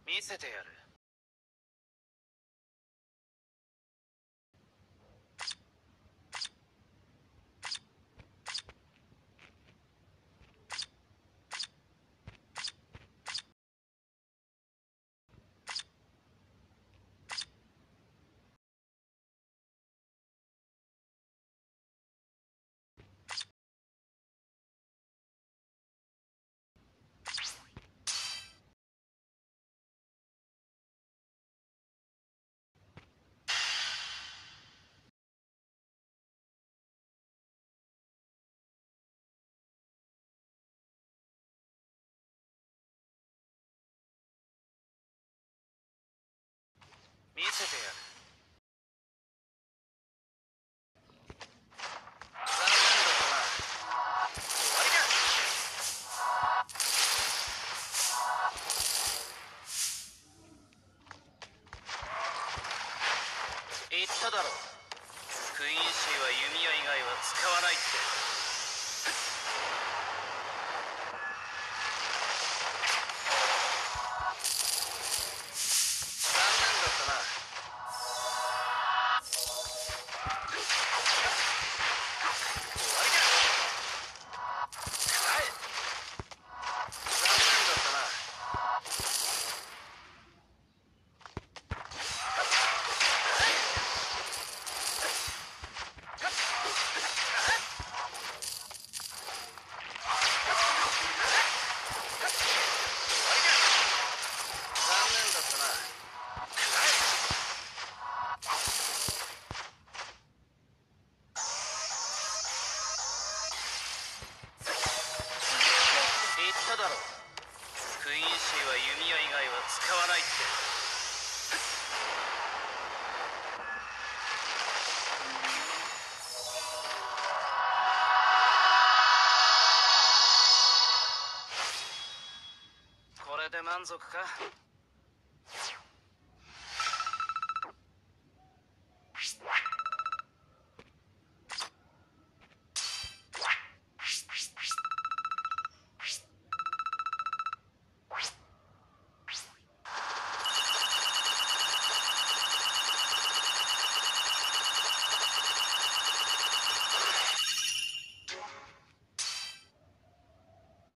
見せてやる。見せてやる。残念だったな。終わりか。言っただろう。クイーンシーは弓矢以外は使わないって。言っただろう。クイーンシーは弓矢以外は使わないって。これで満足か。